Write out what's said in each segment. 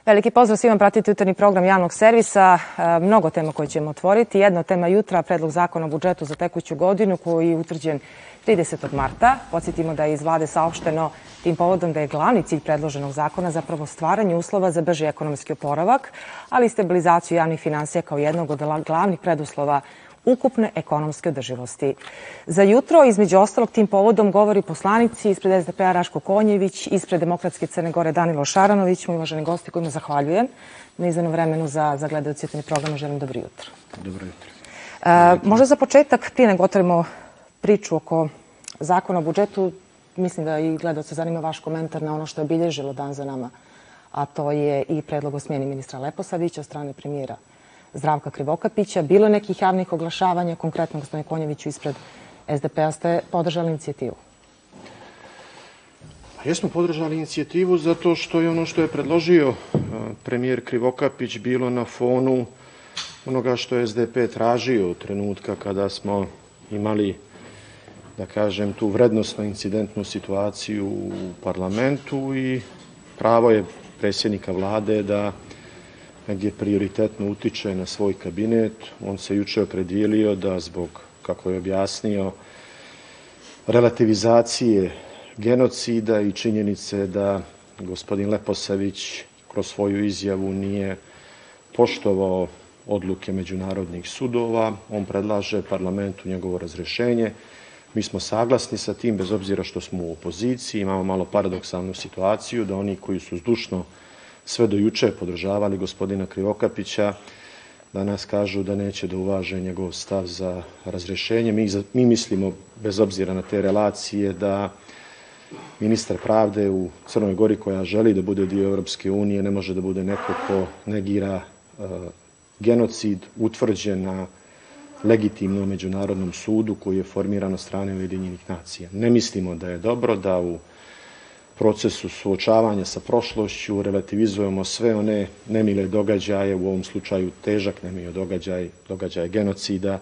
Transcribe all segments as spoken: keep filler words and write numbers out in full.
Veliki pozdrav svima, pratite jutarnji program javnog servisa. Mnogo tema koje ćemo otvoriti. Jedna od tema jutra, predlog zakona o budžetu za tekuću godinu koji je utvrđen tridesetog marta. Podsjetimo da je iz vlade saopšteno tim povodom da je glavni cilj predloženog zakona zapravo stvaranje uslova za brži ekonomski oporavak, ali i stabilizaciju javnih finansija kao jednog od glavnih preduslova ukupne ekonomske održivosti. Za jutro, između ostalog, tim povodom govori poslanici ispred S D P-a Raško Konjević, ispred Demokratske Crne Gore Danilo Šaranović, moji uvaženi gosti kojima zahvaljujem na izdanom vremenu za, za gledaoce jutarnjeg programa. Želim dobro jutro. Dobro jutro. E, možda za početak, prije nego otvorimo priču oko zakona o budžetu, mislim da i gledaoce zanima vaš komentar na ono što je obilježilo dan za nama, a to je i predlog o smjeni ministra Leposavića od strane premijera Zdravka Krivokapića. Bilo je nekih javnih oglašavanja, konkretno gospodine Konjeviću ispred S D P-a ste podržali inicijativu? Jesmo podržali inicijativu zato što je ono što je predložio premijer Krivokapić bilo na fonu onoga što je S D P tražio od trenutka kada smo imali, da kažem, tu vrednosno incidentnu situaciju u parlamentu i pravo je predsjednika vlade da negdje prioritetno utiče na svoj kabinet. On se juče opredijelio da zbog, kako je objasnio, relativizacije genocida i činjenice da gospodin Leposavić kroz svoju izjavu nije poštovao odluke međunarodnih sudova, on predlaže parlamentu njegovo razrješenje. Mi smo saglasni sa tim, bez obzira što smo u opoziciji. Imamo malo paradoksalnu situaciju da oni koji su zdušno sve do juče podržavali gospodina Krivokapića danas kažu da neće da uvaže njegov stav za razrješenje. Mi, mi mislimo, bez obzira na te relacije, da ministar pravde u Crnoj Gori, koja želi da bude dio Europske unije, ne može da bude neko ko negira uh, genocid utvrđen na legitimnom međunarodnom sudu koji je formiran od strane Ujedinjenih nacija. Ne mislimo da je dobro da u procesu suočavanja sa prošlošću relativizujemo sve one nemile događaje, u ovom slučaju težak nemile događaj, događaj genocida.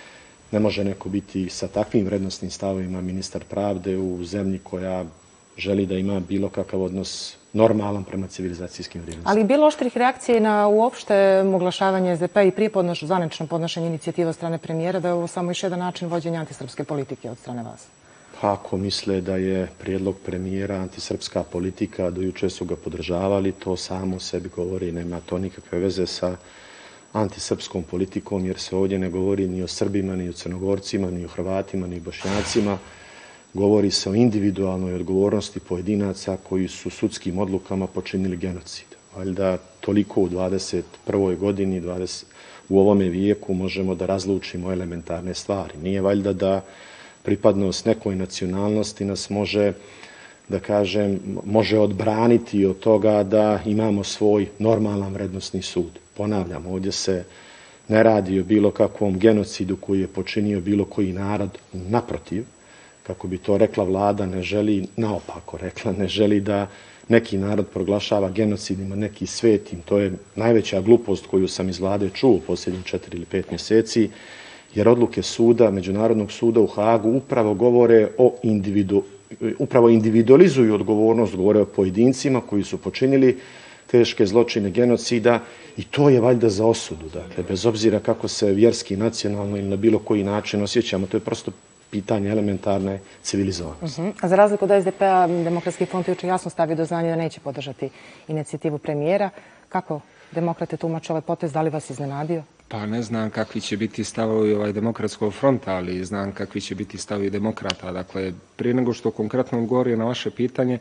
Ne može neko biti sa takvim vrednostnim stavovima ministar pravde u zemlji koja želi da ima bilo kakav odnos normalan prema civilizacijskim vrijednostima. Ali bilo oštrih reakcija na uopšte oglašavanje S D P-a i prije podnoš, zvanično podnošenje inicijativa od strane premijera da je ovo samo još jedan način vođenja antisrpske politike od strane vas? Ako misle da je prijedlog premijera antisrpska politika, do juče su ga podržavali, to samo sebi govori, nema to nikakve veze sa antisrpskom politikom, jer se ovdje ne govori ni o Srbima, ni o Crnogorcima, ni o Hrvatima, ni o Bošnjacima. Govori se o individualnoj odgovornosti pojedinaca koji su sudskim odlukama počinili genocid. Valjda toliko u dvadeset prvoj godini, dvadeset u ovome vijeku možemo da razlučimo elementarne stvari. Nije valjda da pripadnost nekoj nacionalnosti nas može, da kažem, može odbraniti od toga da imamo svoj normalan vrednosni sud. Ponavljam, ovdje se ne radi o bilo kakvom genocidu koji je počinio bilo koji narod. Naprotiv, kako bi to rekla vlada, ne želi, naopako rekla, ne želi da neki narod proglašava genocidima, neki svetim. To je najveća glupost koju sam iz vlade čuo u posljednjih četiri ili pet mjeseci, jer odluke suda, Međunarodnog suda u Hagu upravo govore o individu, upravo individualizuju odgovornost, govore o pojedincima koji su počinili teške zločine genocida i to je valjda za osudu. Dakle, bez obzira kako se vjerski, nacionalno ili na bilo koji način osjećamo, to je prosto pitanje elementarne civilizovanosti. Uh-huh. A za razliku od S D P-a, Demokratski front juče jasno stavio do znanja da neće podržati inicijativu premijera. Kako demokrate tumače ovaj potez? Da li vas iznenadio? Pa ne znam kakvi će biti stavovi ovaj Demokratskog fronta, ali znam kakvi će biti stavovi demokrata. Dakle, prije nego što konkretno odgovorio na vaše pitanje,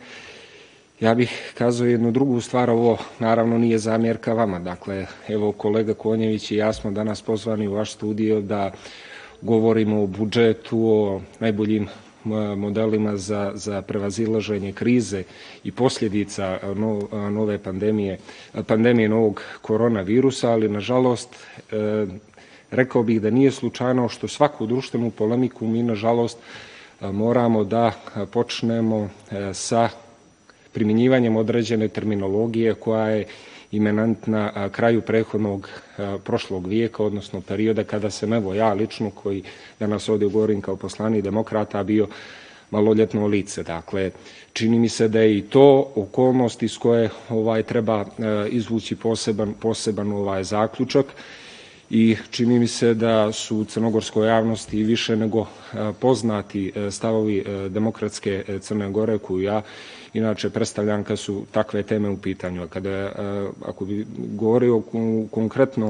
ja bih kazao jednu drugu stvar. Ovo naravno nije zamjerka vama. Dakle, evo kolega Konjević i ja smo danas pozvani u vaš studio da govorimo o budžetu, o najboljim modelima za, za prevazilaženje krize i posljedica no, nove pandemije, pandemije novog koronavirusa, ali nažalost e, rekao bih da nije slučajno što svaku društvenu polemiku mi nažalost moramo da počnemo e, sa primjenjivanjem određene terminologije koja je imanentna kraju prethodnog prošlog vijeka, odnosno perioda kada sam evo ja lično, koji danas ovdje govorim kao poslanik demokrata, bio maloljetno lice. Dakle, čini mi se da je i to okolnost iz koje ovaj, treba izvući poseban, poseban ovaj, zaključak i čini mi se da su u crnogorskoj javnosti više nego poznati stavovi Demokratske Crne Gore, koju ja inače predstavljam kad su takve teme u pitanju. Kada, ako bi govorio u konkretnom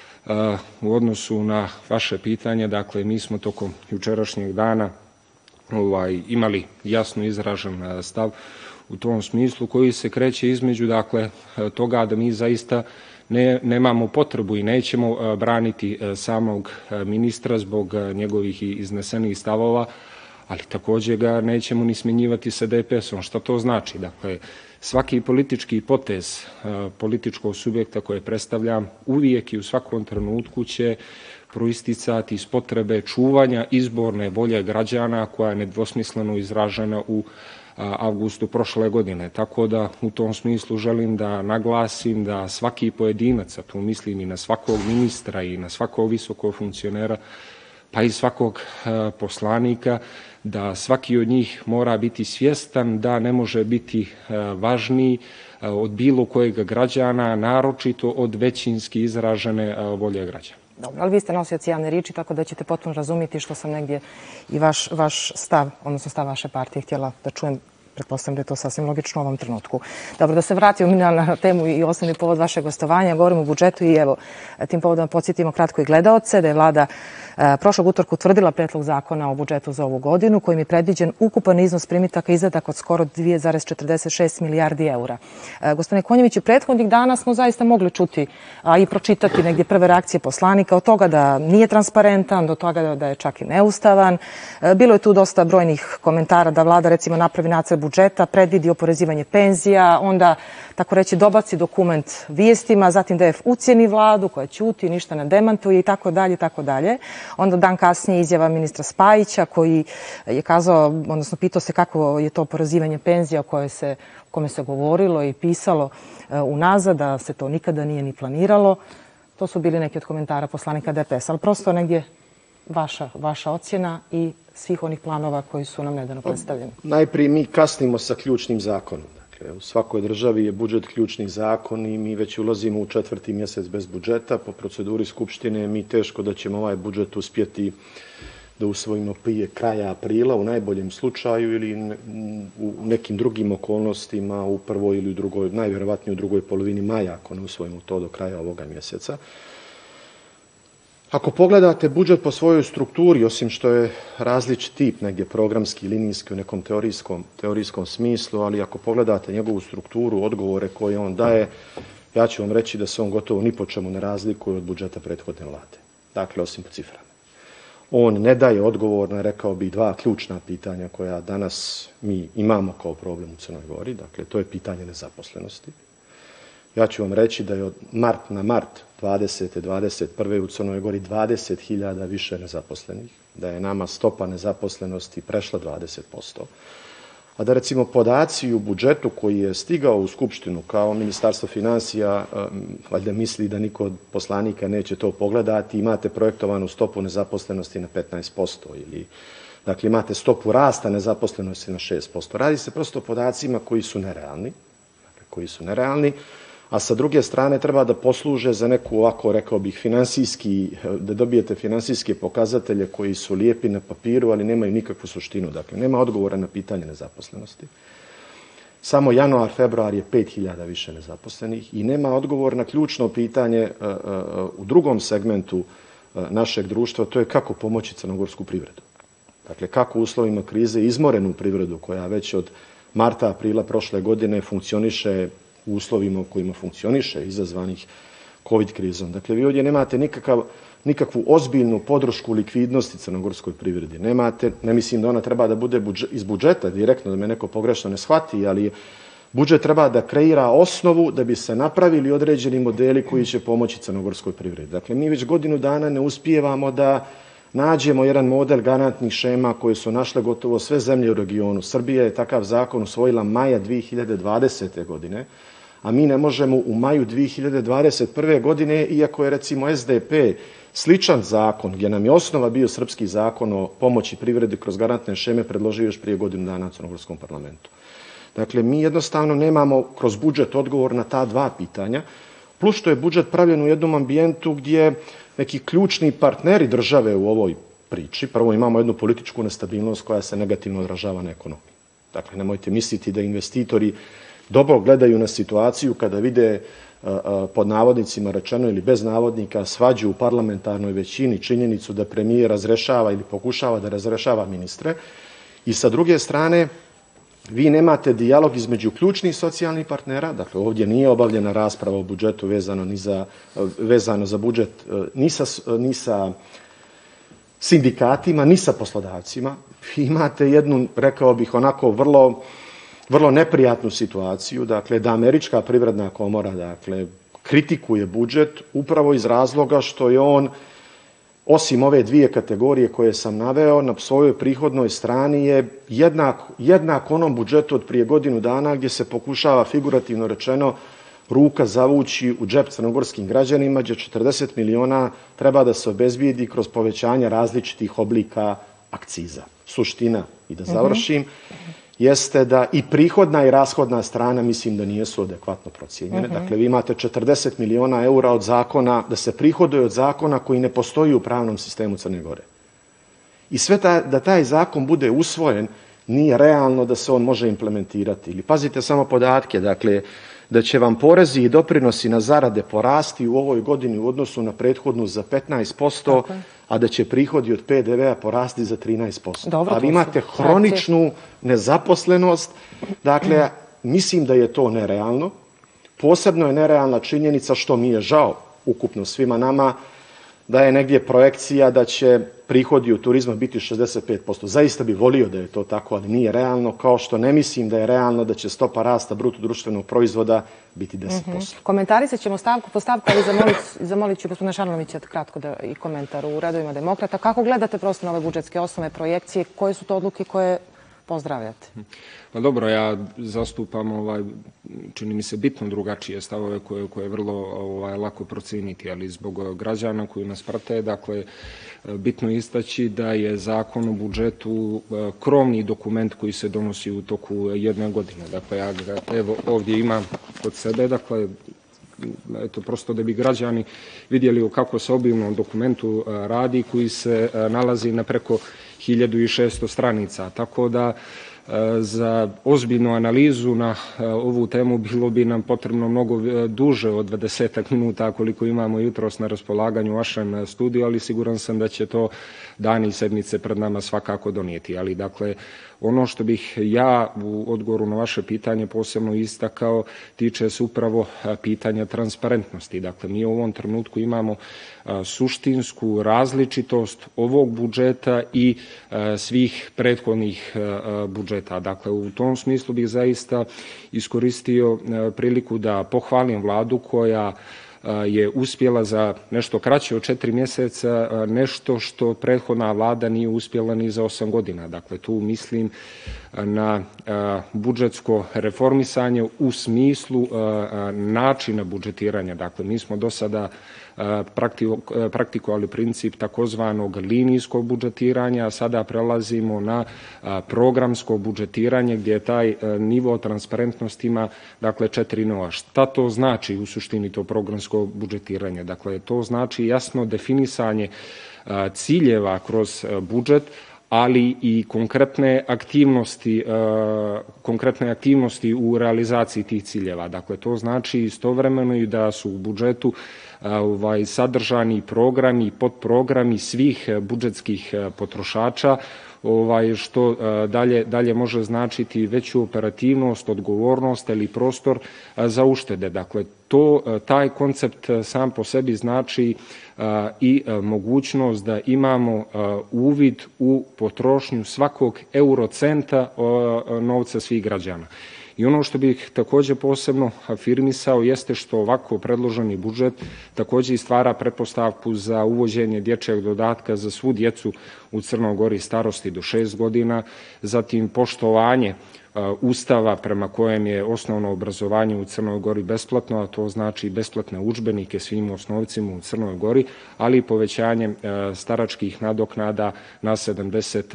u odnosu na vaše pitanje, dakle, mi smo tokom jučerašnjeg dana ovaj, imali jasno izražen stav u tom smislu koji se kreće između, dakle, toga da mi zaista ne, nemamo potrebu i nećemo braniti samog ministra zbog njegovih iznesenih stavova, ali također ga nećemo ni smjenjivati sa D P S-om. Šta to znači? Dakle, svaki politički potez političkog subjekta koje predstavljam uvijek i u svakom trenutku će proisticati iz potrebe čuvanja izborne volje građana koja je nedvosmisleno izražena u avgustu prošle godine. Tako da u tom smislu želim da naglasim da svaki pojedinac, a tu mislim i na svakog ministra i na svakog visokog funkcionera, pa i svakog poslanika, da svaki od njih mora biti svjestan da ne može biti važniji od bilo kojeg građana, naročito od većinski izražene volje građana. Dobro, ali vi ste nosioci javne riječi, tako da ćete potpuno razumjeti što sam negdje i vaš, vaš stav, odnosno stav vaše partije htjela da čujem. Pretpostavljam da je to sasvim logično u ovom trenutku. Dobro, da se vratimo na temu i osnovni povod vašeg gostovanja. Govorimo o budžetu i evo, tim povodom podsjetimo kratko i gledaoce da je vlada prošlog utorka utvrdila predlog zakona o budžetu za ovu godinu kojim je predviđen ukupan iznos primitaka i izdataka od skoro dvije zarez četrdeset šest milijardi eura. Gospodine Konjeviću, prethodnih dana smo zaista mogli čuti a i pročitati negdje prve reakcije poslanika od toga da nije transparentan, do toga da je čak i neustavan. Bilo je tu dosta brojnih komentara da vlada recimo napravi nacrt budžeta, predvidi oporezivanje penzija, onda tako reći dobaci dokument vijestima, zatim D F ucijeni vladu koja ćuti, ništa ne demantuje i tako dalje, tako dalje. Onda dan kasnije izjava ministra Spajića koji je kazao, odnosno pitao se kako je to oporezivanje penzija o kome se, o kome se govorilo i pisalo unazad, da se to nikada nije ni planiralo. To su bili neki od komentara poslanika D P S, ali prosto negdje vaša, vaša ocjena i svih onih planova koji su nam nedavno predstavljeni. Najprije mi kasnimo sa ključnim zakonom. Dakle, u svakoj državi je budžet ključni zakon i mi već ulazimo u četvrti mjesec bez budžeta. Po proceduri Skupštine mi teško da ćemo ovaj budžet uspjeti da usvojimo prije kraja aprila u najboljem slučaju ili u nekim drugim okolnostima u prvoj ili u drugoj, najvjerovatnije u drugoj polovini maja ako ne usvojimo to do kraja ovoga mjeseca. Ako pogledate budžet po svojoj strukturi, osim što je različit tip, negdje programski, linijski u nekom teorijskom, teorijskom smislu, ali ako pogledate njegovu strukturu, odgovore koje on daje, ja ću vam reći da se on gotovo ni po čemu ne razlikuje od budžeta prethodne vlade. Dakle, osim po ciframa. On ne daje odgovor na, rekao bih, dva ključna pitanja koja danas mi imamo kao problem u Crnoj Gori. Dakle, to je pitanje nezaposlenosti. Ja ću vam reći da je od mart na mart dvadesete dvadeset prve u Crnoj Gori dvadeset hiljada više nezaposlenih, da je nama stopa nezaposlenosti prešla dvadeset posto. A da recimo podaci u budžetu koji je stigao u Skupštinu kao Ministarstvo financija, valjda misli da niko od poslanika neće to pogledati, imate projektovanu stopu nezaposlenosti na petnaest posto ili dakle imate stopu rasta nezaposlenosti na šest posto. Radi se prosto o podacima koji su nerealni, dakle, koji su nerealni. A sa druge strane treba da posluže za neku ovako, rekao bih, finansijski, da dobijete finansijske pokazatelje koji su lijepi na papiru, ali nemaju nikakvu suštinu. Dakle, nema odgovora na pitanje nezaposlenosti. Samo januar, februar je pet hiljada više nezaposlenih i nema odgovor na ključno pitanje u drugom segmentu našeg društva, to je kako pomoći crnogorsku privredu. Dakle, kako u uslovima krize izmorenu privredu koja već od marta, aprila prošle godine funkcioniše u uslovima u kojima funkcioniše, izazvanih COVID krizom. Dakle, vi ovdje nemate nikakav, nikakvu ozbiljnu podršku likvidnosti crnogorskoj privredi. Nemate, ne mislim da ona treba da bude budžet, iz budžeta direktno, da me neko pogrešno ne shvati, ali budžet treba da kreira osnovu da bi se napravili određeni modeli koji će pomoći crnogorskoj privredi. Dakle, mi već godinu dana ne uspijevamo da nađemo jedan model garantnih šema koje su našle gotovo sve zemlje u regionu. Srbija je takav zakon usvojila maja dvije hiljade dvadesete godine, a mi ne možemo u maju dvije hiljade dvadeset prve. godine, iako je recimo S D P sličan zakon, gdje nam je osnova bio srpski zakon o pomoći privredi kroz garantne šeme, predložio još prije godinu dana u Crnogorskom parlamentu. Dakle, mi jednostavno nemamo kroz budžet odgovor na ta dva pitanja, plus što je budžet pravljen u jednom ambijentu gdje neki ključni partneri države u ovoj priči, prvo imamo jednu političku nestabilnost koja se negativno odražava na ekonomiju. Dakle, nemojte misliti da investitori dobro gledaju na situaciju kada vide pod navodnicima rečeno ili bez navodnika svađu u parlamentarnoj većini, činjenicu da premijer razrešava ili pokušava da razrešava ministre. I sa druge strane, vi nemate dijalog između ključnih socijalnih partnera, dakle ovdje nije obavljena rasprava o budžetu vezano, ni za, vezano za budžet ni sa, ni sa sindikatima, ni sa poslodavcima. Vi imate jednu, rekao bih, onako vrlo vrlo neprijatnu situaciju, dakle, da Američka privredna komora, dakle, kritikuje budžet upravo iz razloga što je on, osim ove dvije kategorije koje sam naveo, na svojoj prihodnoj strani je jednak, jednak onom budžetu od prije godinu dana gdje se pokušava, figurativno rečeno, ruka zavući u džep crnogorskim građanima, gdje četrdeset miliona treba da se obezbijedi kroz povećanje različitih oblika akciza. Suština, i da završim, jeste da i prihodna i rashodna strana mislim da nijesu adekvatno procijenjene. Uh-huh. Dakle, vi imate četrdeset miliona eura od zakona, da se prihoduje od zakona koji ne postoji u pravnom sistemu Crne Gore. I sve ta, da taj zakon bude usvojen, nije realno da se on može implementirati. Ili pazite samo podatke, dakle, da će vam porezi i doprinosi na zarade porasti u ovoj godini u odnosu na prethodnu za petnaest posto, okay, a da će prihodi od P D V-a porasti za trinaest posto. Dobro, a vi imate hroničnu nezaposlenost. Dakle, mislim da je to nerealno. Posebno je nerealna činjenica, što mi je žao ukupno svima nama, da je negdje projekcija da će prihodi u turizmu biti šezdeset pet posto. Zaista bi volio da je to tako, ali nije realno, kao što ne mislim da je realno da će stopa rasta bruto društvenog proizvoda biti deset posto. Mm-hmm. Komentarisat ćemo stavku po stavku, ali zamolit, zamolit ću gospodina Šaranovića kratko da, i komentar u redovima Demokrata. Kako gledate prosto na ove budžetske osnove, projekcije, koje su to odluke koje pozdravljate? Pa dobro, ja zastupam, ovaj, čini mi se, bitno drugačije stavove koje, koje je vrlo ovaj, lako procijeniti, ali zbog građana koji nas prate, dakle, bitno istaći da je zakon o budžetu krovni dokument koji se donosi u toku jedne godine. Dakle, ja ga evo ovdje imam kod sebe, dakle, eto, prosto da bi građani vidjeli o kako se obimnom dokumentu radi, koji se nalazi na preko hiljadu šesto stranica. Tako da za ozbiljnu analizu na ovu temu bilo bi nam potrebno mnogo duže od dvadesetak minuta koliko imamo jutros na raspolaganju u vašem studiju, ali siguran sam da će to dani i sedmice pred nama svakako donijeti. Ali dakle, ono što bih ja u odgovoru na vaše pitanje posebno istakao tiče se upravo pitanja transparentnosti. Dakle, mi u ovom trenutku imamo suštinsku različitost ovog budžeta i svih prethodnih budžeta. Dakle, u tom smislu bih zaista iskoristio priliku da pohvalim vladu koja je uspjela za nešto kraće od četiri mjeseca nešto što prethodna vlada nije uspjela ni za osam godina. Dakle, tu mislim na budžetsko reformisanje u smislu načina budžetiranja. Dakle, mi smo do sada praktikovali princip takozvanog linijskog budžetiranja, a sada prelazimo na programsko budžetiranje gdje je taj nivo transparentnosti ima, dakle, četiri nova. Šta to znači u suštini to programsko budžetiranje? Dakle, to znači jasno definisanje ciljeva kroz budžet, ali i konkretne aktivnosti, konkretne aktivnosti u realizaciji tih ciljeva. Dakle, to znači istovremeno i da su u budžetu ovaj, sadržani programi i podprogrami svih budžetskih potrošača, ovaj, što dalje, dalje može značiti veću operativnost, odgovornost ili prostor za uštede. Dakle, to, taj koncept sam po sebi znači i mogućnost da imamo uvid u potrošnju svakog eurocenta novca svih građana. I ono što bih također posebno afirmisao jeste što ovako predloženi budžet također stvara pretpostavku za uvođenje dječjeg dodatka za svu djecu u Crnoj Gori starosti do šest godina, zatim poštovanje Ustava prema kojem je osnovno obrazovanje u Crnoj Gori besplatno, a to znači besplatne udžbenike svim osnovcima u Crnoj Gori, ali i povećanje staračkih nadoknada na sedamdeset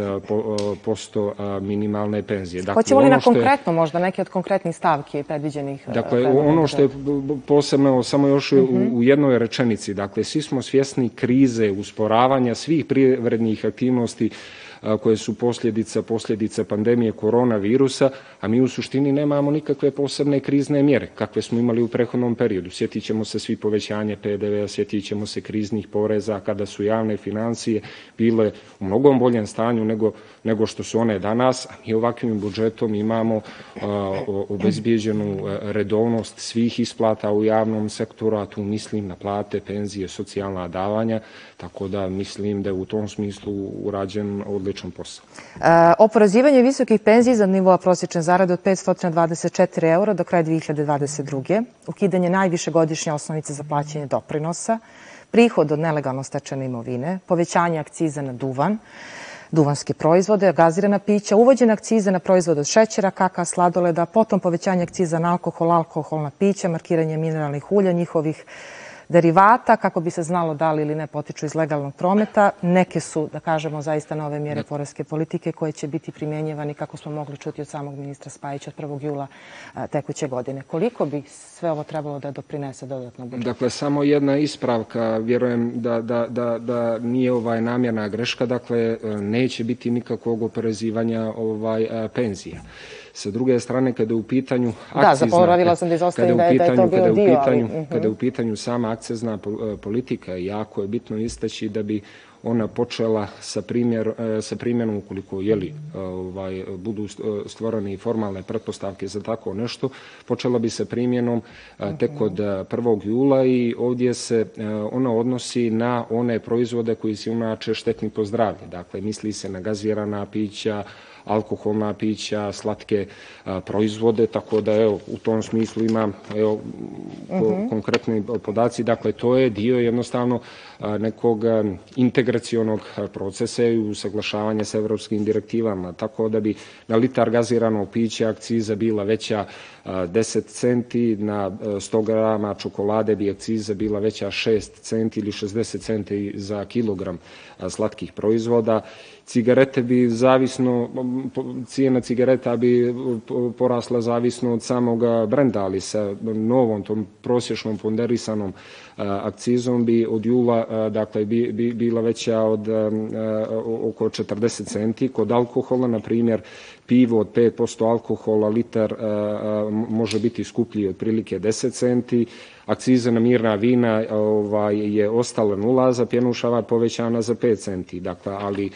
posto minimalne penzije. Hoćemo li na konkretno možda neke od konkretnih stavki predviđenih? Dakle, ono što je posebno, samo još u jednoj rečenici, dakle, svi smo svjesni krize, usporavanja svih privrednih aktivnosti koje su posljedica, posljedica pandemije koronavirusa, a mi u suštini nemamo nikakve posebne krizne mjere kakve smo imali u prethodnom periodu. Sjetit ćemo se svi povećanje P D V-a, sjetit ćemo se kriznih poreza kada su javne financije bile u mnogom boljem stanju nego, nego što su one danas, a mi ovakvim budžetom imamo a, obezbijeđenu redovnost svih isplata u javnom sektoru, a tu mislim na plate, penzije, socijalna davanja, tako da mislim da je u tom smislu urađen odličan posao. E, oporezivanje visokih penzija iznad nivoa prosječne zarade od petsto dvadeset četiri eura do kraja dve hiljade dvadeset druge. Ukidanje najviše godišnje osnovice za plaćanje doprinosa, prihod od nelegalno stečene imovine, povećanje akciza na duvan, duvanske proizvode, gazirana pića, uvođene akcize na proizvode od šećera, kaka, sladoleda, potom povećanje akciza na alkohol, alkoholna pića, markiranje mineralnih ulja, njihovih derivata, kako bi se znalo da li ili ne potiču iz legalnog prometa. Neke su, da kažemo, zaista nove mjere poreske politike koje će biti primjenjivani, kako smo mogli čuti od samog ministra Spajića, od prvog jula tekuće godine. Koliko bi sve ovo trebalo da doprinese dodatno budžetu? Dakle, samo jedna ispravka, vjerujem da, da, da, da nije ovaj namjerna greška, dakle, neće biti nikakvog oporezivanja ovaj, penzija. Sa druge strane, kada je u pitanju akcizna... Da, zaboravila sam da izostavim da je, da je to bio dio, ali... Uh-huh. Kada je u pitanju sama akcizna politika, jako je bitno istaći da bi ona počela sa, primjer, sa primjenom, ukoliko jeli, ovaj, budu stvorene formalne pretpostavke za tako nešto, počela bi sa primjenom tek od prvog jula i ovdje se ona odnosi na one proizvode koji su inače štetni po zdravlje. Dakle, misli se na gazirana pića, alkoholna pića, slatke a, proizvode, tako da evo, u tom smislu imam evo, po, uh-huh. konkretni podaci. Dakle, to je dio jednostavno a, nekog a, integracionog procesa i usaglašavanja sa evropskim direktivama, tako da bi na litar gaziranog pića akciza bila veća a, deset centi, na a, sto grama čokolade bi akciza bila veća šest centi ili šezdeset centi za kilogram a, slatkih proizvoda. Cigarete bi zavisno, cijena cigareta bi porasla zavisno od samog brenda, ali sa novom, tom prosječnom ponderisanom akcizom bi od jula, dakle, bi, bi bila veća od oko četrdeset centi. Kod alkohola, na primjer, pivo od pet posto alkohola, litar može biti skuplji otprilike deset centi. Akciza na mirna vina ovaj, je ostala nula, za pjenušava povećana za pet centi. Dakle, ali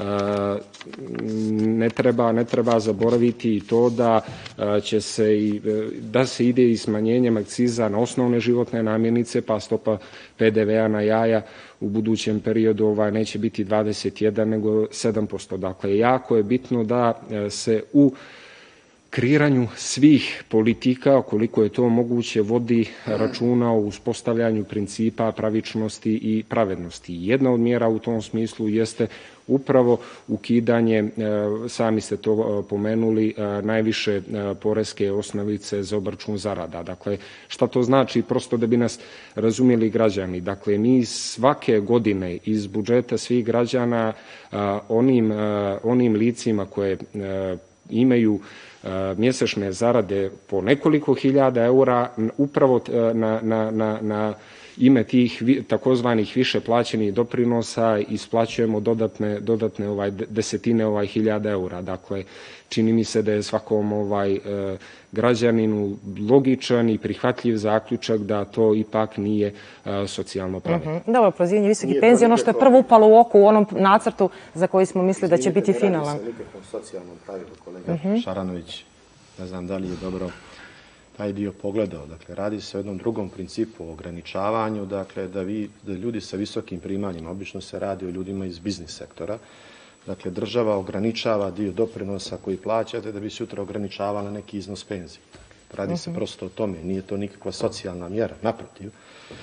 ne treba, ne treba zaboraviti i to da će se i, da se ide i smanjenjem akciza na osnovne životne namirnice, pa stopa P D V-a na jaja u budućem periodu ovaj, neće biti dvadeset jedan nego sedam posto. Dakle, jako je bitno da se u kreiranju svih politika, koliko je to moguće, vodi računa o uspostavljanju principa pravičnosti i pravednosti. Jedna od mjera u tom smislu jeste upravo ukidanje, sami ste to pomenuli, najviše poreske osnovice za obračun zarada. Dakle, šta to znači? Prosto da bi nas razumjeli građani. Dakle, mi svake godine iz budžeta svih građana onim, onim licima koje imaju mjesečne zarade po nekoliko hiljada eura, upravo na, na, na, na ime tih takozvanih više plaćenih doprinosa isplaćujemo dodatne, dodatne ovaj, desetine ovaj, hiljada eura. Dakle, čini mi se da je svakom ovaj, građaninu logičan i prihvatljiv zaključak da to ipak nije socijalno pravedno. Uh-huh. Dobro, prozivanje visokih penzija, ono što je prvo upalo u oko u onom nacrtu za koji smo mislili da će biti finalan. Ne radi se nikakvom socijalnom pravilu, kolega uh-huh. Šaranović, ne znam da li je dobro taj dio pogledao. Dakle, radi se o jednom drugom principu, o ograničavanju, dakle, da, vi, da ljudi sa visokim primanjima, obično se radi o ljudima iz biznis sektora, dakle, država ograničava dio doprinosa koji plaćate da bi se sutra ograničavala neki iznos penzije. Radi uh-huh. se prosto o tome, nije to nikakva socijalna mjera, naprotiv.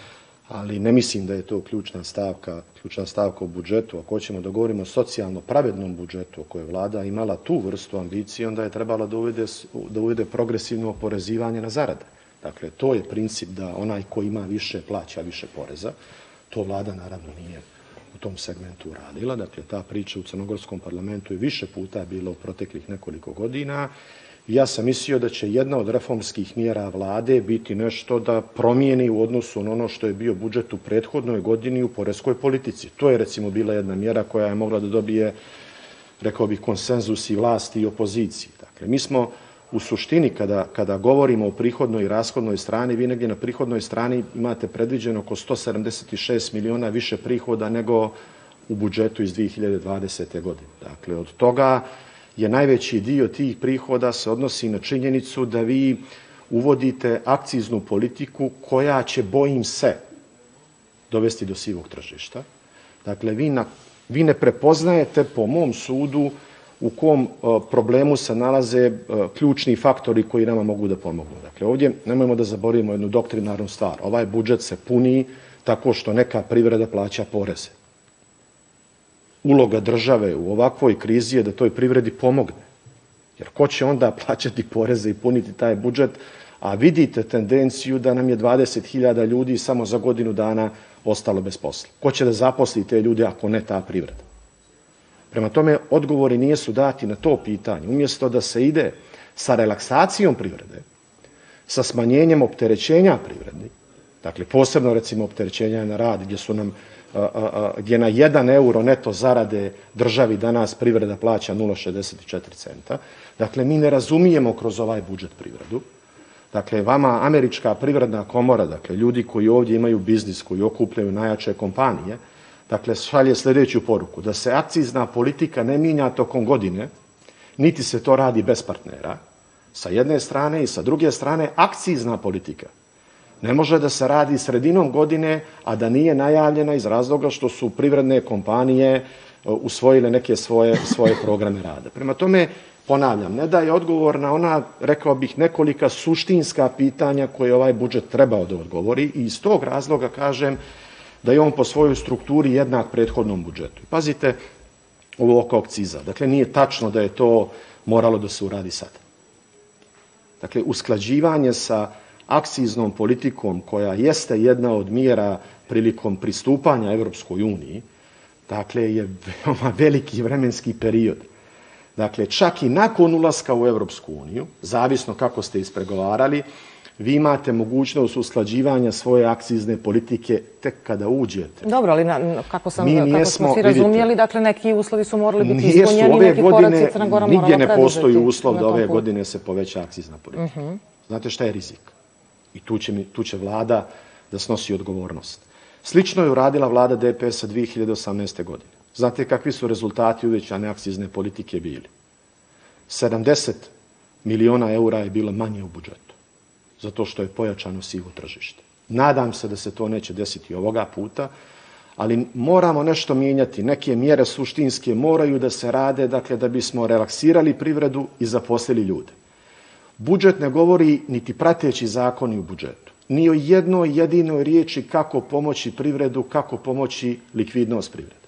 ali ne mislim da je to ključna stavka, ključna stavka u budžetu. Ako hoćemo da govorimo o socijalno pravednom budžetu, ako je vlada imala tu vrstu ambicije, onda je trebala da uvede, da uvede progresivno oporezivanje na zarade. Dakle, to je princip da onaj ko ima više plaća više poreza. To vlada naravno nije u tom segmentu uradila. Dakle, ta priča u crnogorskom parlamentu je više puta bila u proteklih nekoliko godina. Ja sam mislio da će jedna od reformskih mjera vlade biti nešto da promijeni u odnosu na ono što je bio budžet u prethodnoj godini u poreskoj politici. To je recimo bila jedna mjera koja je mogla da dobije, rekao bih, konsenzus i vlasti i opoziciji. Dakle, mi smo u suštini, kada, kada govorimo o prihodnoj i rashodnoj strani, vi negdje na prihodnoj strani imate predviđeno oko sto sedamdeset šest miliona više prihoda nego u budžetu iz dvije hiljade dvadesete. godine. Dakle, od toga je najveći dio tih prihoda se odnosi na činjenicu da vi uvodite akciznu politiku koja će, bojim se, dovesti do sivog tržišta. Dakle, vi, na, vi ne prepoznajete, po mom sudu, u kom uh, problemu se nalaze uh, ključni faktori koji nama mogu da pomognu. Dakle, ovdje nemojmo da zaboravimo jednu doktrinarnu stvar. Ovaj budžet se puni tako što neka privreda plaća poreze. Uloga države u ovakvoj krizi je da toj privredi pomogne. Jer ko će onda plaćati poreze i puniti taj budžet, a vidite tendenciju da nam je dvadeset hiljada ljudi samo za godinu dana ostalo bez posla. Ko će da zaposli te ljude ako ne ta privreda? Prema tome, odgovori nisu dati na to pitanje. Umjesto da se ide sa relaksacijom privrede, sa smanjenjem opterećenja privredi, dakle posebno recimo opterećenja na rad gdje su nam a, a, a, gdje na jedan euro neto zarade državi danas privreda plaća nula zarez šezdeset četiri centa. Dakle, mi ne razumijemo kroz ovaj budžet privredu. Dakle, vama američka privredna komora, dakle ljudi koji ovdje imaju biznis, koji okupljaju najjače kompanije, dakle, šalje sljedeću poruku, da se akcizna politika ne mijenja tokom godine, niti se to radi bez partnera, sa jedne strane, i sa druge strane, akcizna politika ne može da se radi sredinom godine, a da nije najavljena iz razloga što su privredne kompanije usvojile neke svoje, svoje programe rada. Prema tome, ponavljam, ne daje odgovor na ona, rekao bih, nekolika suštinska pitanja koje ovaj budžet trebao da odgovori, i iz tog razloga kažem da je on po svojoj strukturi jednak prethodnom budžetu. Pazite ovo oko akciza. Dakle, nije tačno da je to moralo da se uradi sad. Dakle, usklađivanje sa akciznom politikom koja jeste jedna od mjera prilikom pristupanja Evropskoj uniji, dakle, je veoma veliki vremenski period. Dakle, čak i nakon ulaska u Evropsku uniju, zavisno kako ste ispregovarali, vi imate mogućnost usklađivanja svoje akcizne politike tek kada uđete. Dobro, ali na, kako, sam, kako smo si razumijeli, vidite, dakle, neki uslovi su morali biti ispunjeni, neki godine, koraci Crna Gora morala preduzeti. Nigdje ne postoji uslov da ove godine se poveća akcizna politika. Uh-huh. Znate šta je rizik? I tu će, mi, tu će vlada da snosi odgovornost. Slično je uradila vlada D P S-a dvije hiljade osamnaeste. godine. Znate kakvi su rezultati uvećane akcizne politike bili? sedamdeset miliona eura je bilo manje u budžetu, zato što je pojačano sivo tržište. Nadam se da se to neće desiti ovoga puta, ali moramo nešto mijenjati. Neke mjere suštinske moraju da se rade, dakle, da bismo relaksirali privredu i zaposlili ljude. Budžet ne govori niti prateći zakoni u budžetu, ni o jednoj jedinoj riječi kako pomoći privredu, kako pomoći likvidnost privrede.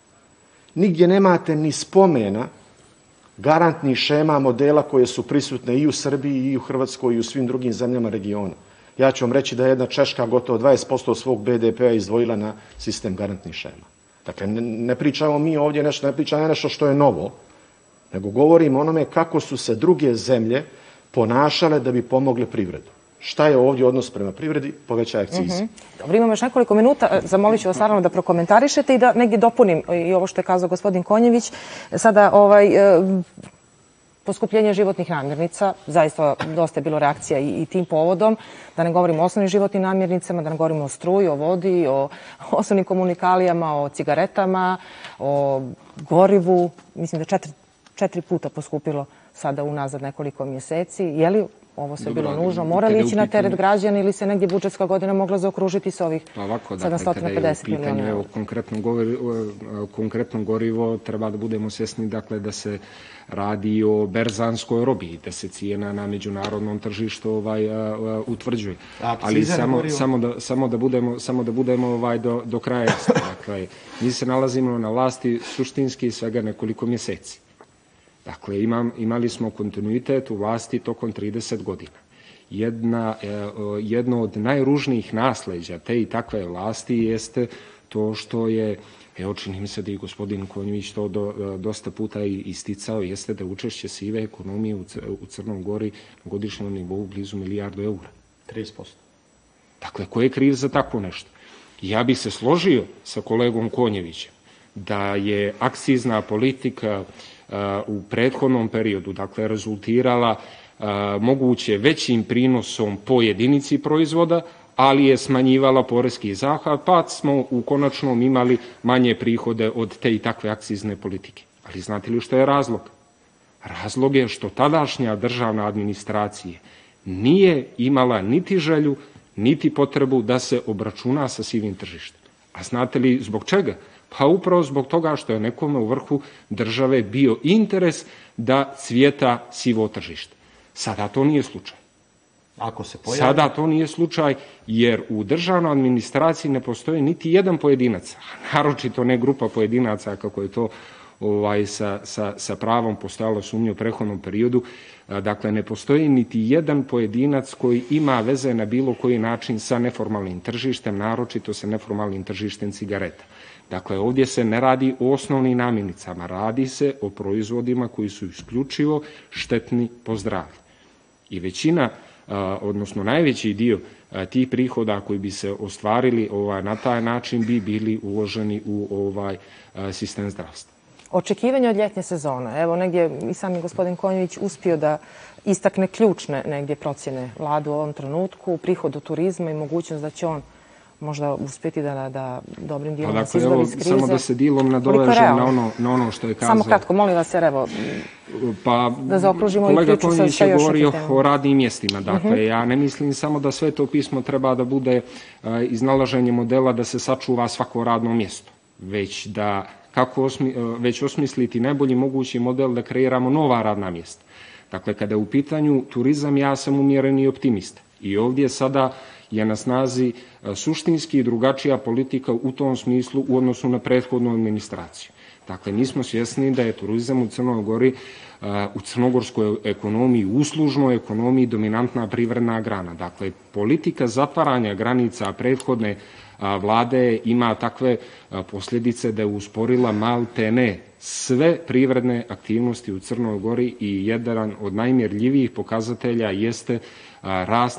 Nigdje nemate ni spomena garantnih šema modela koje su prisutne i u Srbiji, i u Hrvatskoj, i u svim drugim zemljama regiona. Ja ću vam reći da je jedna Češka gotovo dvadeset posto svog B D P-a izdvojila na sistem garantnih šema. Dakle, ne, ne pričamo mi ovdje nešto, ne pričamo nešto što je novo, nego govorimo onome kako su se druge zemlje ponašale da bi pomogle privredu. Šta je ovdje odnos prema privredi? Povećaj akcize. Mm-hmm. Dobro, imamo još nekoliko minuta. Zamolit ću vas naravno da prokomentarišete i da negdje dopunim i ovo što je kazao gospodin Konjević. Sada, ovaj, e, poskupljenje životnih namirnica, zaista dosta je bilo reakcija i, i tim povodom, da ne govorimo o osnovnim životnim namirnicama, da ne govorimo o struji, o vodi, o osnovnim komunikalijama, o cigaretama, o gorivu. Mislim da četiri, četiri puta poskupilo sada unazad nekoliko mjeseci. Je li ovo sve bilo nužno? Mora li ići na teret građana ili se negdje budžetska godina mogla zaokružiti s ovih sedamsto pedeset miliona eura? Konkretno gorivo treba da budemo svjesni dakle, da se radi o berzanskoj robi, da se cijena na međunarodnom tržištu ovaj, uh, utvrđuje. Ali samo, samo, da, samo da budemo, samo da budemo ovaj, do, do kraja jasni. Dakle, mi se nalazimo na vlasti suštinski svega nekoliko mjeseci. Dakle, imam, imali smo kontinuitet u vlasti tokom trideset godina. Jedna, jedno od najružnijih nasleđa te i takve vlasti jeste to što je, evo čini mi se da i gospodin Konjović to do, dosta puta isticao, jeste da učešće sive ekonomije u, u Crnoj Gori na godišnjem nivou blizu milijardu eura. trideset posto. Dakle, ko je kriv za tako nešto? Ja bih se složio sa kolegom Konjevićem da je akcizna politika u prethodnom periodu, dakle, rezultirala moguće većim prinosom po jedinici proizvoda, ali je smanjivala poreski zahvat, pa smo u konačnom imali manje prihode od te i takve akcizne politike. Ali znate li što je razlog? Razlog je što tadašnja državna administracija nije imala niti želju, niti potrebu da se obračuna sa sivim tržištem. A znate li zbog čega? Pa upravo zbog toga što je nekome u vrhu države bio interes da cvjeta sivo tržište. Sada to nije slučaj. Ako se pojavi... Sada to nije slučaj jer u državnoj administraciji ne postoji niti jedan pojedinac, naročito ne grupa pojedinaca kako je to ovaj, sa, sa, sa pravom postojalo sumnje u prethodnom periodu. Dakle, ne postoji niti jedan pojedinac koji ima veze na bilo koji način sa neformalnim tržištem, naročito sa neformalnim tržištem cigareta. Dakle, ovdje se ne radi o osnovnim namirnicama, radi se o proizvodima koji su isključivo štetni po zdravlje. I većina, odnosno najveći dio tih prihoda koji bi se ostvarili ovaj, na taj način bi bili uloženi u ovaj sistem zdravstva. Očekivanje od ljetnje sezone. Evo, negdje i sami gospodin Konjović uspio da istakne ključne negdje procjene vlade u ovom trenutku, prihodu turizma i mogućnost da će on možda uspjeti da, da dobrim dijelom dakle, se izbavi iz krize. Samo da se dijelom nadovežem na ono, na ono što je kazao. Samo kratko, molim vas, jer evo, pa, da zaokružimo i priču sa, sa još Kolega Konjić je govorio o radnim mjestima. Dakle, uh-huh. ja ne mislim samo da Sveto pismo treba da bude uh, iznalaženje modela da se sačuva svako radno mjesto, već da kako osmi, uh, već osmisliti najbolji mogući model da kreiramo nova radna mjesta. Dakle, kada je u pitanju turizam, ja sam umjereni optimista. I ovdje sada je na snazi suštinski drugačija politika u tom smislu u odnosu na prethodnu administraciju. Dakle, mi smo svjesni da je turizam u Crnoj Gori, u crnogorskoj ekonomiji, uslužnoj ekonomiji dominantna privredna grana. Dakle, politika zatvaranja granica prethodne vlade ima takve posljedice da je usporila maltene sve privredne aktivnosti u Crnoj Gori i jedan od najmjerljivijih pokazatelja jeste rast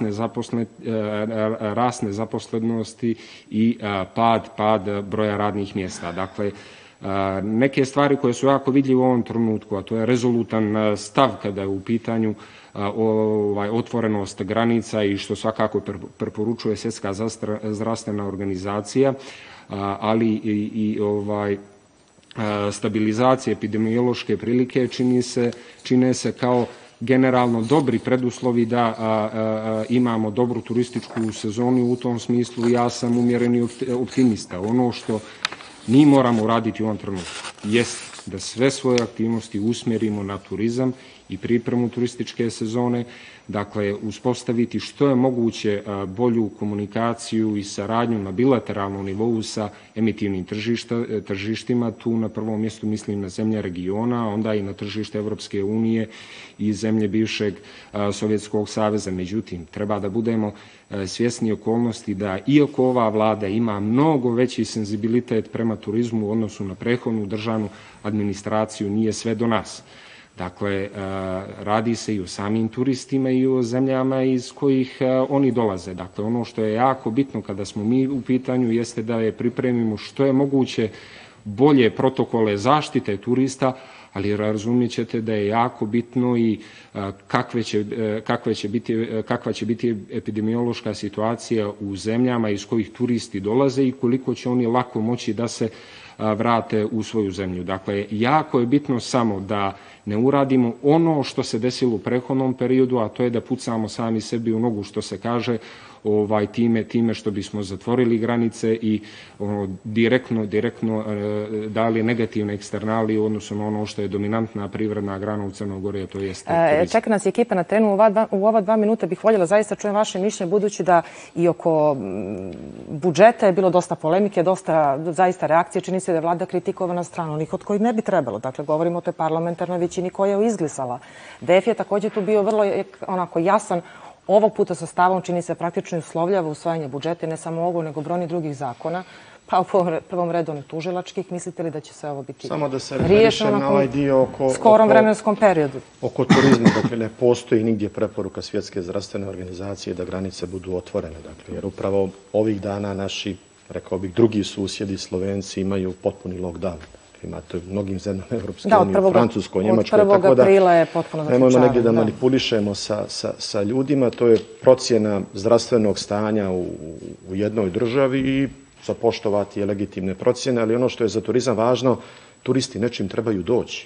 nezaposlenosti i pad, pad broja radnih mjesta. Dakle, neke stvari koje su jako vidljive u ovom trenutku, a to je rezolutan stav kada je u pitanju ovaj, otvorenost granica i što svakako preporučuje Svjetska zdravstvena organizacija, ali i, i ovaj, stabilizacije epidemiološke prilike čini se, čine se kao generalno dobri preduslovi da a, a, imamo dobru turističku sezonu. U tom smislu ja sam umjereni optimista. Ono što mi moramo raditi u ovom trenutku jest da sve svoje aktivnosti usmjerimo na turizam i pripremu turističke sezone, dakle uspostaviti što je moguće bolju komunikaciju i saradnju na bilateralnom nivou sa emitivnim tržišta, tržištima. Tu na prvom mjestu mislim na zemlje regiona, onda i na tržište Evropske unije i zemlje bivšeg Sovjetskog saveza. Međutim, treba da budemo svjesni okolnosti da iako ova vlada ima mnogo veći senzibilitet prema turizmu u odnosu na prethodnu državnu administraciju, nije sve do nas. Dakle, radi se i o samim turistima i o zemljama iz kojih oni dolaze. Dakle, ono što je jako bitno kada smo mi u pitanju jeste da je pripremimo što je moguće bolje protokole zaštite turista, ali razumjet ćete da je jako bitno i kakve će, kakve će biti, kakva će biti epidemiološka situacija u zemljama iz kojih turisti dolaze i koliko će oni lako moći da se vrate u svoju zemlju. Dakle, jako je bitno samo da ne uradimo ono što se desilo u prethodnom periodu, a to je da pucamo sami sebi u nogu, što se kaže, ovaj, time, time što bismo zatvorili granice i ono, direktno, direktno e, dali negativne eksternalije u odnosu na ono što je dominantna privredna grana u Crnoj Gori, a to jeste turizam. Čeka nas ekipa na terenu. U ova, dva, u ova dva minuta bih voljela zaista čujem vaše mišljenje, budući da i oko budžeta je bilo dosta polemike, dosta zaista reakcije. Čini se da je vlada kritikovana strana onih od kojih ne bi trebalo. Dakle, govorimo o toj parlamentarnoj većini koja je izglasala. D F je također tu bio vrlo onako jasan. Ovog puta sa stavom čini se praktično uslovljava usvajanje budžeta, ne samo ovog, nego brojnih drugih zakona. Pa u prvom redu ne tužilačkih. Mislite li da će sve ovo biti samo da se referišem na ovaj dio oko skorom vremenskom periodu? Oko turizma, dakle, ne postoji nigdje preporuka Svjetske zdravstvene organizacije da granice budu otvorene. Dakle, jer upravo ovih dana naši, rekao bih, drugi susjedi Slovenci imaju potpuni lockdown. Imate u mnogim zemljama Evropske unije, u Francuskoj, Njemačkoj, tako da nemojmo negdje da manipulišemo sa, sa, sa ljudima. To je procjena zdravstvenog stanja u, u jednoj državi i zapoštovati je legitimne procjene, ali ono što je za turizam važno, turisti nečim trebaju doći.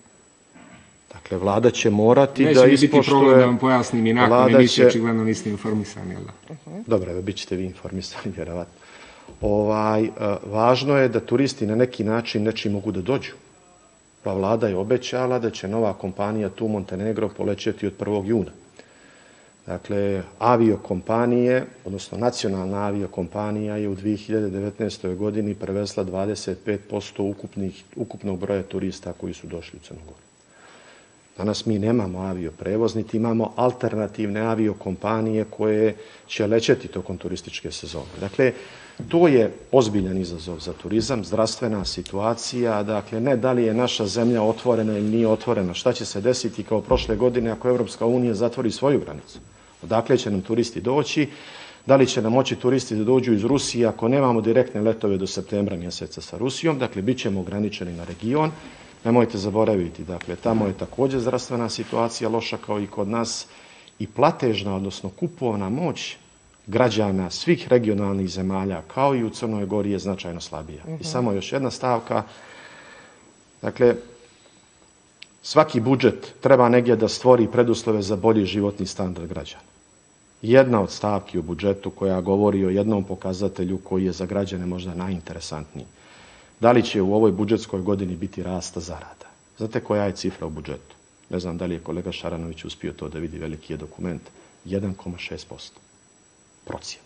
Dakle, vlada će morati Neće da ispoštuje... Neće biti problem da vam pojasnim i nakon emisije, očigledno niste informisani, jel da? Uh-huh. Dobro, evo, bit ćete vi informisani, vjerovatno. Ovaj, važno je da turisti na neki način nečim mogu da dođu. Pa vlada je obećala da će nova kompanija tu Montenegro polećeti od prvog juna. Dakle, aviokompanije, odnosno nacionalna aviokompanija je u dvije hiljade devetnaestoj godini prevezla dvadeset pet posto ukupnih, ukupnog broja turista koji su došli u Crnu Goru. Danas mi nemamo avioprevoz, niti imamo alternativne aviokompanije koje će lećeti tokom turističke sezone. Dakle, to je ozbiljan izazov za turizam, zdravstvena situacija, dakle, ne da li je naša zemlja otvorena ili nije otvorena, šta će se desiti kao prošle godine ako Evropska unija zatvori svoju granicu. Odakle će nam turisti doći, da li će nam moći turisti da dođu iz Rusije ako nemamo direktne letove do septembra mjeseca sa Rusijom, dakle, bit ćemo ograničeni na region. Nemojte zaboraviti, dakle, tamo je također zdravstvena situacija loša kao i kod nas i platežna, odnosno kupovna moć građana svih regionalnih zemalja, kao i u Crnoj Gori, je značajno slabija. Mm-hmm. I samo još jedna stavka. Dakle, svaki budžet treba negdje da stvori preduslove za bolji životni standard građana. Jedna od stavki u budžetu koja govori o jednom pokazatelju koji je za građane možda najinteresantniji. Da li će u ovoj budžetskoj godini biti rasta zarada? Znate koja je cifra u budžetu? Ne znam da li je kolega Šaranović uspio to da vidi, veliki je dokument. jedan zarez šest posto. Procjena.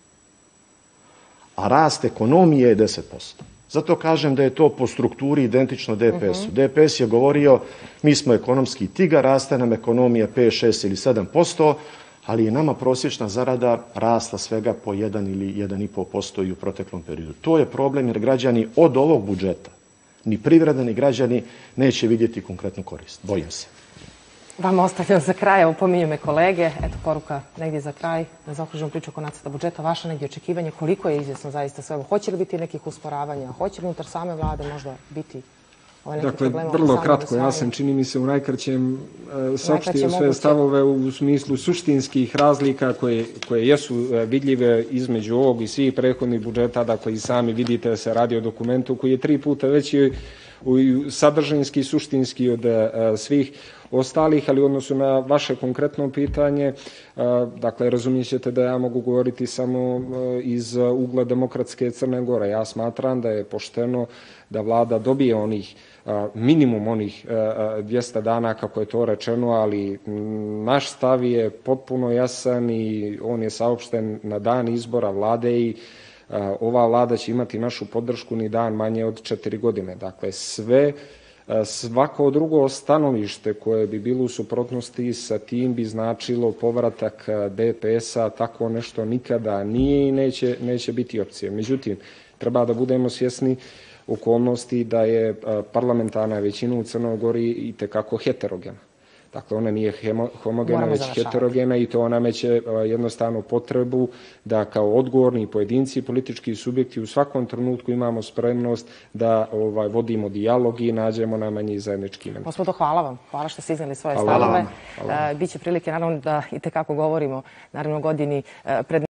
A rast ekonomije je deset posto. Zato kažem da je to po strukturi identično D P S-u. Uh-huh. D P S je govorio, mi smo ekonomski tigar, raste nam ekonomija pet, šest ili sedam posto, ali je nama prosječna zarada rasla svega po jedan ili jedan zarez pet posto i u proteklom periodu. To je problem jer građani od ovog budžeta, ni privreda ni građani, neće vidjeti konkretnu korist. Bojim se. Vam ostavljam za kraj, upominju me kolege. Eto, poruka negdje za kraj. Ne zaokružimo priču oko nacrta budžeta. Vaše negdje očekivanje, koliko je izvjesno zaista sve ovo? Hoće li biti nekih usporavanja? Hoće li unutar same vlade možda biti ove neke dakle, problema? Vrlo kratko, ja sam čini mi se u najkraćem uh, saopštio sve stavove u smislu suštinskih razlika koje, koje jesu uh, vidljive između ovog i svih prethodnih budžeta. Dakle, i sami vidite da se radi o dokumentu koji je tri puta veći u sadržinski i suštinski od uh, svih ostalih, ali u odnosu na vaše konkretno pitanje, dakle, razumijet ćete da ja mogu govoriti samo iz ugla demokratske Crne Gore. Ja smatram da je pošteno da vlada dobije onih minimum onih dvjesto dana, kako je to rečeno, ali naš stav je potpuno jasan i on je saopšten na dan izbora vlade i ova vlada će imati našu podršku ni dan manje od četiri godine. Dakle, sve svako drugo stanovište koje bi bilo u suprotnosti sa tim bi značilo povratak D P S-a, tako nešto nikada nije i neće, neće biti opcije. Međutim, treba da budemo svjesni okolnosti da je parlamentarna većina u Crnoj Gori itekako heterogena. Dakle, ona nije homogena, već heterogena i to nameće jednostavno potrebu da kao odgovorni pojedinci i politički subjekti u svakom trenutku imamo spremnost da ovaj, vodimo dijalog i nađemo najmanji zajednički imen. Gospodo, hvala vam. Hvala što ste iznijeli svoje stavove. Biće prilike, naravno, da itekako govorimo, naravno, godini pred